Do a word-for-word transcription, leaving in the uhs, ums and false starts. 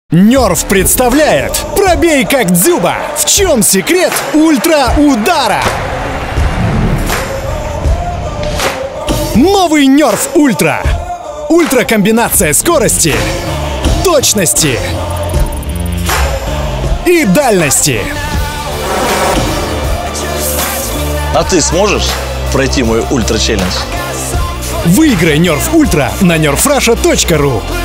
Нерф представляет «Пробей как Дзюба». В чем секрет ультра-удара? Новый Нерф Ультра. Ультра-комбинация скорости, точности и дальности. А ты сможешь пройти мой ультра-челлендж? Выиграй Нерф Ультра на нерф раша точка ру.